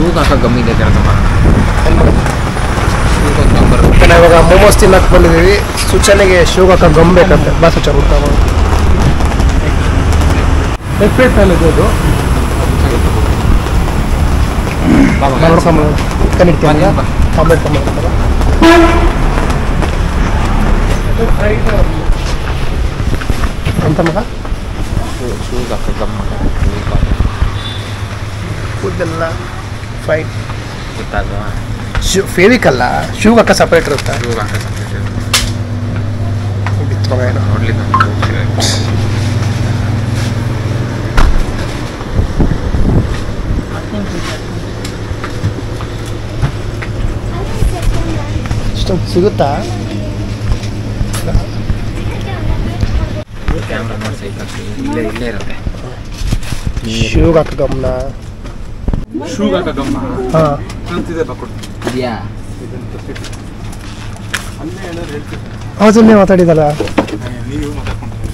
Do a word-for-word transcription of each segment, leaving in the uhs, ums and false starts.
ಶೂಗೆ ಹಾಕೋ ಗಮ್ಮಿದೆ ಕೆಲಸ ಮಾಡೋಣ. ಇವಾಗ ಮೋಮೋಸ್ ತಿನ್ನಕ್ಕೆ ಬಂದಿದ್ದೀವಿ. ಸೂಚನೆಗೆ ಶೂಗೆ ಹಾಕೋ ಗಮ್ ಬೇಕಂತೆ. ಬಾ ಸೂಚನೆ ಊಟ ಪ್ಲೇಟ್ ಮೇಲೆ ಇದು ನೋಡ್ಕೊಂಬ ಚಿಕನ್ ಇಡ್ತೀವಿ ಆಮ್ಲೆಟ್ ಮಾಡ್ತಾರೆ. ಎಂತ ಮಗ ಶೂಗೆ ಹಾಕೋ ಗಮ್ ಫುಡ್ಡೆಲ್ಲ ಫೈನ್ ಗೊತ್ತಾಗವಾ? ಶೂ ಫೇವಿಕಲ್ಲ, ಶೂಗೆ ಹಾಕ ಸಪ್ರೇಟ್ ಇರುತ್ತೆ. ಶೂಗೆ ಹಾಕೋ ಸಪ್ರೇಟ್ ಇತ್ತು ನೋಡ್ಲಿ ಇಷ್ಟೊಂದು ಸಿಗುತ್ತಾ? ಕ್ಯಾಮ್ರಾ ನೋಡಿ ಸೈಕಲ್ ಇಲ್ಲೇ ಇಲ್ಲೇ ಇರುತ್ತೆ. ಶೂಗೆ ಹಾಕ ಗಮನ ಶೂಗೆ ಹಾಕೋ ಗಮ್ಮ ಹಾಂ ಅಂತಿದೆ ಬಕ್ಕೊಡು ಇದೆಯಾ? ಅಲ್ಲೇ ಏನಾದ್ರು ಹೇಳ್ತೀನಿ. ಅವತ್ತನ್ನೇ ಮಾತಾಡಿದಲ್ಲ. ನೀವು ಮಾತಾಡ್ಕೊಂಡ್ರೆ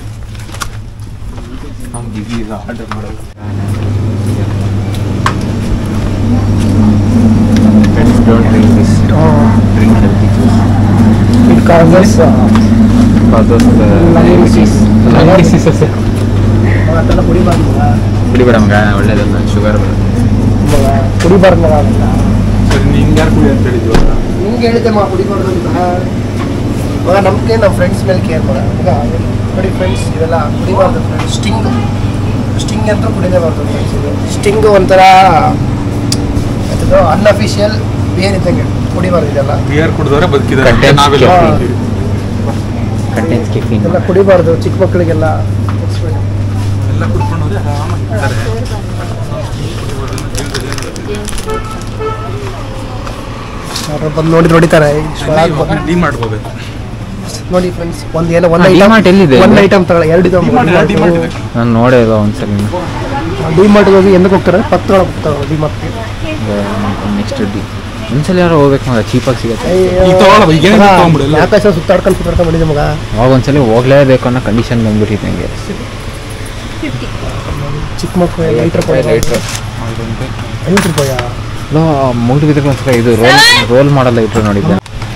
ಅವ್ನು ಬಿಸಿ ಈಗ ಆರ್ಡರ್ ಮಾಡೋದು. Don't drink this. Drink healthy juice. It causes Causes lung disease. Lung disease ಅಷ್ಟೇ. ಅದೆಲ್ಲ ಕುಡಿಬಾರ್ದು ಕುಡಿಬೇಡ ಮಗ, ಒಳ್ಳೇದಲ್ಲ, ಶುಗರ್ ಬರುತ್ತೆ. ಕುಡಿಬಾರ್ದು ಮಗ ಅದೆಲ್ಲ. ಸರಿ ನಿಂಗೆ ಯಾರು ಕುಡಿ ಅಂತ ಹೇಳಿದ್ವಿ? ನಿಮ್ಗೆ ಹೇಳಿದ್ದೆ ಮಗ ಕುಡಿಬಾರ್ದು ಅಂತ. ಮಗ ನಮಗೆ ನಮ್ಮ ಫ್ರೆಂಡ್ಸ್ ಮೇಲೆ ಕೇರ್ ಮಗ. ಮಗ ನೋಡಿ ಫ್ರೆಂಡ್ಸ್, ಇದೆಲ್ಲ ಕುಡಿಬಾರ್ದು ಫ್ರೆಂಡ್ಸ್. ಸ್ಟಿಂಗ್ ಸ್ಟಿಂಗ್ ಅಂತ ಕುಡಿಲೇಬಾರ್ದು ಫ್ರೆಂಡ್ಸ್. ಇದು ಸ್ಟಿಂಗು ಒಂಥರ ಅದು ಅನ್ಅಫಿಷಿಯಲ್ ಬಿಯರ್ ಇದ್ದಂಗೆ, ಕುಡಿಬಾರ್ದು ಇದೆಲ್ಲ. ಬಿಯರ್ ಕುಡಿದವರೆ ಬದುಕಿದ್ದಾರೆ, Contains ನಾವೆಲ್ಲ caffeine. Contains caffeine. ಇದೆಲ್ಲ ಕುಡಿಬಾರ್ದು, ಚಿಕ್ಕ ಮಕ್ಕಳಿಗೆಲ್ಲ ಎಲ್ಲ ಕುಡ್ಕೊಂಡು ಹೋದ್ರೆ ಆರಾಮಾಗಿರ್ತಾರೆ. ಅವ್ರು ಬಂದು ನೋಡಿ ನೋಡಿತಾರೆ. ಡಿ ಮಾಡ್ಕೋಬೇಕು ನೋಡಿ ಫ್ರೆಂಡ್ಸ್, ಒಂದು ಏನೋ ಒಂದು ಡಿ ಮಾರ್ಟ್ ಎಲ್ಲಿದೆ? ಒಂದು ಐಟಮ್ ತಗೊಳ್ಳಿ, ಎರಡು ಇದೆ. ನಾನು ನೋಡೇ ಇಲ್ಲ ಒಂದ್ಸಲ. ಡಿ ಮಾರ್ಟ್ಗೆ ಹೋಗಿ ಎಂದಕ್ಕೆ ಹೋಗ್ತಾರೆ? ಪಕ್ಕ ಹೋಗ್ತಾರೆ ಡಿ ಮಾರ್ಟ್ಗೆ. ನೆಕ್ಸ್ಟ್ ಡಿ ಒಂದ್ಸಲ ಯಾರೋ ಹೋಗ್ಬೇಕು ಮಗ, ಚೀಪಾಗಿ ಸಿಗುತ್ತೆ. ಯಾಕೆ ಸರ್ ಸುತ್ತಾಡ್ಕೊಂಡು ಸುತ್ತಾಡ್ಕೊಂಡು ಬಂದಿದೆ ಮಗ. ಅವಾಗ ಒಂದ್ಸಲ ಹೋಗ್ಲೇಬೇಕು ಅನ್ನೋ ಕಂಡೀಷನ್ ಬಂದ್ಬಿಟ್ಟಿತ್ತು ನನಗೆ. ಚಿಕ್ಕ ಮಕ್ಕಳು ಐದು ರೂಪಾಯಿ ಲೈಟ್ರ್ ಐವತ್ತು ರೂಪಾಯ ಮುಗಿದು ಬಿದ್ದರೆ ಒಂದ್ಸಲ ಇದು ರೋಲ್ ರೋಲ್ ಮಾಡಲ್ಲ ಇಟ್ಟರು ನೋಡಿದ್ದೆ.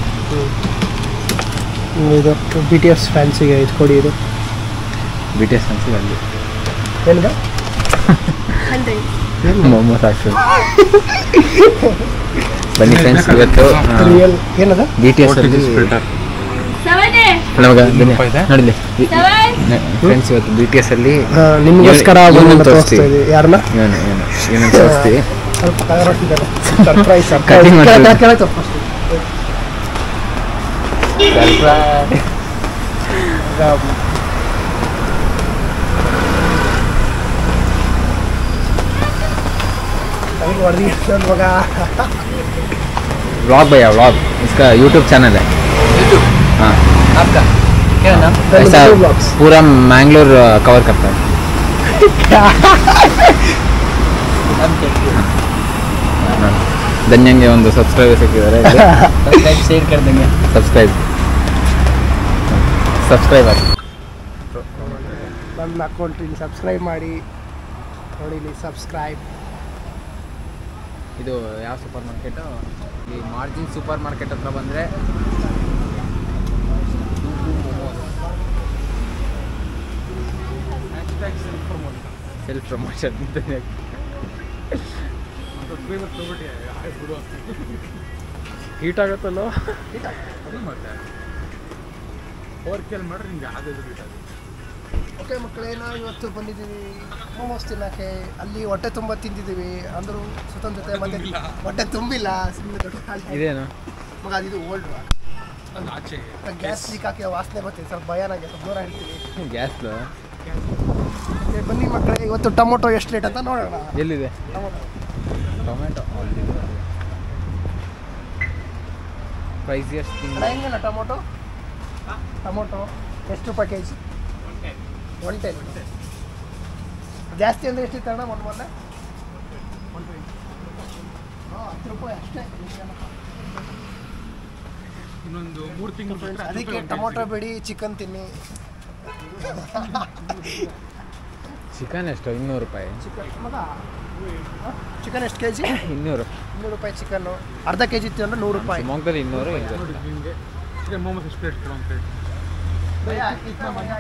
ಇದು ಬಿ ಟಿ ಎಸ್ ಫ್ಯಾನ್ಸಿಗೆ ಇದು ಕೊಡಿ. ಇದು ಬಿ ಟಿ ಎಸ್ ಫ್ಯಾನ್ಸಿ ಅಲ್ಲಿ ಏನಿದ ಮೊಹಮ್ಮದ್ ಹಾಕ್ಸೋದು. ಬನ್ನಿ ಫ್ರೆಂಡ್ಸ್, ಇವತ್ತು ರಿಯಲ್ ಏನದ ಬಿ ಟಿ ಎಸ್ ಅಲ್ಲಿ ನಮಗ ನೋಡಲಿ ಫ್ರೆಂಡ್ಸ್, ಇವತ್ತು ಬಿ ಟಿ ಎಸ್ ಅಲ್ಲಿ ನಿಮಗೋಸ್ಕರ ತೋರಿಸ್ತೀವಿ. ಯಾರನ್ನ ಏನು ಏನು ಏನೇನು ತೋರಿಸ್ತೀವಿ. ಸ್ವಲ್ಪ ತಗೊಳ್ತಿದ್ದಾರೆ ಸರ್ಪ್ರೈಸ್. Cutting ಮಾಡ್ತೀವಿ. व्लॉग भैया व्लॉग, इसका यूट्यूब चैनल है. हाँ आपका क्या नाम? ऐसा पूरा मैंगलोर कवर करता है. ಧನ್ಯಂಗೆ ಒಂದು ಸಬ್ಸ್ಕ್ರೈಬರ್ ಸಿಕ್ಕಿದ್ದಾರೆ. ಸಬ್ಸ್ಕ್ರೈಬ್ ಶೇರ್ कर देंगे. ಸಬ್ಸ್ಕ್ರೈಬ್ ಸಬ್ಸ್ಕ್ರೈಬರ್ ನನ್ನ ಅಕೌಂಟಿಗೆ ಸಬ್ಸ್ಕ್ರೈಬ್ ಮಾಡಿ ನೋಡಿ. ಇಲ್ಲಿ ಸಬ್ಸ್ಕ್ರೈಬ್. ಇದು ಯಾವ ಸೂಪರ್ ಮಾರ್ಕೆಟು? ಈ ಮಾರ್ಜಿನ್ ಸೂಪರ್ ಮಾರ್ಕೆಟ್ ಹತ್ರ ಬಂದರೆ ಸೆಲ್ಫ್ ಪ್ರಮೋಷನ್ ಹೀಟ್ ಆಗುತ್ತಲ್ಲೋ. ಓವರ್ ಕೇಲ್ ಮಾಡ್ರಿ ನಿಮ್ಗೆ ಯಾವುದೇ ಹೀಟ್ ಆಗುತ್ತೆ. ಓಕೆ ಮಕ್ಕಳೇ, ನಾವು ಇವತ್ತು ಬಂದಿದ್ದೀವಿ ಮೋಮೋಸ್ ತಿನ್ನೋಕ್ಕೆ. ಅಲ್ಲಿ ಹೊಟ್ಟೆ ತುಂಬ ತಿಂದಿದ್ದೀವಿ ಅಂದರೂ ಸುತ್ತನ ಜೊತೆ ಮತ್ತೆ ಹೊಟ್ಟೆ ತುಂಬಿಲ್ಲ. ಸುಮ್ಮನೆ ದೊಡ್ಡ ಇದೇನು ಮಗ, ಅದು ಇದು ಓಲ್ಡ್ ಆಚೆ ಗ್ಯಾಸ್ ಲೀಕ್ ಹಾಕಿ ವಾಸನೆ ಬರ್ತೀವಿ. ಸ್ವಲ್ಪ ಭಯ ನನಗೆ, ಸ್ವಲ್ಪ ದೂರ ಹೇಳ್ತೀವಿ. ಗ್ಯಾಸ್ ಬನ್ನಿ ಮಕ್ಕಳೇ, ಇವತ್ತು ಟೊಮೊಟೊ ಎಷ್ಟು ರೇಟ್ ಅಂತ ನೋಡೋಣ. ಎಲ್ಲಿದೆ ಟೊಮೊಟೊ ಟೊಮೆಟೊ? ಪ್ರೈಸ್ ಎಷ್ಟು? ಹೆಂಗಿಲ್ಲ ಟೊಮೊಟೊ? ಟೊಮೊಟೊ ಎಷ್ಟು ರೂಪಾಯಿ ಕೆ ಜಿ? One ten. ಜಾಸ್ತಿ ಅಂದರೆ ಎಷ್ಟಿತ್ತು ಅಣ್ಣ? ಒಂದು ಮೊನ್ನೆ ಒನ್ ಟ್ವೆಂಟಿ. ಹಾಂ, ಹತ್ತು ರೂಪಾಯಿ ಅಷ್ಟೇ. ಇನ್ನೊಂದು ಮೂರು ತಿಂಗಳು ಅದಕ್ಕೆ ಟೊಮೊಟೊ ಬೇಡಿ, ಚಿಕನ್ ತಿನ್ನಿ. ಚಿಕನ್ ಎಷ್ಟು? ಇನ್ನೂರು ರೂಪಾಯಿ. ಚಿಕನ್ ಮಗ, ಚಿಕನ್ ಎಷ್ಟು ಕೆ ಜಿ? ಇನ್ನೂರು. ಇನ್ನೂರು ರೂಪಾಯಿ ಚಿಕನ್ನು ಅರ್ಧ ಕೆ ಜಿ ಇತ್ತು ಅಂದರೆ ನೂರು ರೂಪಾಯಿ ಶಿವಮೊಗ್ಗದಲ್ಲಿ ಇನ್ನೂರು ನೋಡಿ ನಿಮಗೆ ಚಿಕನ್ ಮೊಮೋಸ್ ಎಷ್ಟು ಪ್ಲೇಟ್ ಕೊಡು ಅಂತ ಹೇಳಿ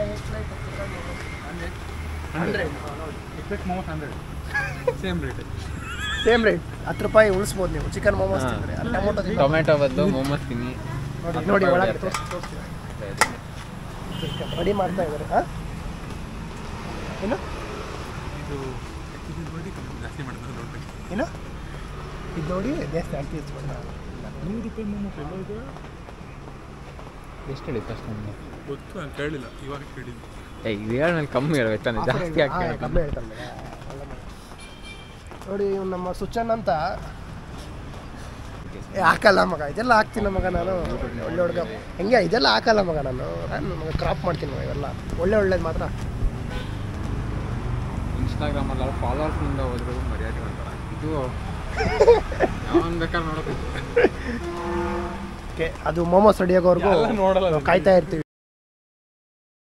hundred plate momos hundred same rate same rate ಹತ್ತು ರೂಪಾಯಿ ಉಳಿಸ್ಬೋದು ನೀವು ಚಿಕನ್ ಮೊಮೋಸ್ ತಿಂದರೆ ಟೊಮೊಟೊ ತಿಂದರೆ ಟೊಮೆಟೊ ಬದಲು ಮೊಮೋಸ್ ತಿನ್ನಿ ನೋಡಿ ನೋಡಿ ಒಳಗೆ ತೋರಿಸಿ ತೋರಿಸಿ ರೆಡಿ ಮಾಡ್ತಾ ಇದ್ದಾರೆ ಹಾಂ ಏನು ಇದು ಇದು ನೋಡಿ ಜಾಸ್ತಿ ಮಾಡ್ತಾರೆ ದೊಡ್ಡ ಏನು ಇದು ನೋಡಿ ಜಾಸ್ತಿ ಆಗ್ತಿ ನೂರು ರೂಪಾಯಿ ಮೊಮೋಸ್ ಎಲ್ಲ ಇದೆ ಎಷ್ಟು ಹೇಳಿ ಫಸ್ಟ್ ನಮಗೆ ಗೊತ್ತು ನಾನು ಕೇಳಿಲ್ಲ ಇವಾಗ ಕೇಳಿದ್ದು ಏ ಇದು ಹೇಳಿ ನಾನು ಕಮ್ಮಿ ಹೇಳ್ಬೇಕು ಜಾಸ್ತಿ ಆಗ್ತದೆ ಕಮ್ಮಿ ಹೇಳ್ತಾನೆ ನೋಡಿ ಇವ್ನು ನಮ್ಮ ಸುಚನ್ ಅಂತ ಏ ಹಾಕಲ್ಲ ಮಗ ಇದೆಲ್ಲ ಹಾಕ್ತೀನಿ ಮಗ ನಾನು ಒಳ್ಳೆ ಹುಡುಗ ಹೆಂಗೆ ಇದೆಲ್ಲ ಹಾಕಲ್ಲ ಮಗ ನಾನು ನಾನು ಮಗ ಕ್ರಾಪ್ ಮಾಡ್ತೀನಿ ಮಗ ಇವೆಲ್ಲ ಒಳ್ಳೆ ಒಳ್ಳೇದು ಮಾತ್ರ ಇನ್ಸ್ಟಾಗ್ರಾಮಲ್ಲಿ ಫಾಲೋವರ್ಸ್ನಿಂದ ಹೋದ್ರು ಮರ್ಯಾದೆ ಮಾಡ್ತಾರೆ ಇದು ಯಾವನ್ ಬೇಕಾದ್ರೆ ನೋಡೋಕೆ ಓಕೆ ಅದು ಮೊಮೋಸ್ ರೆಡಿ ಆಗೋವರೆಗೂ ನೋಡಲ್ಲ ಕಾಯ್ತಾ ಇರ್ತೀವಿ.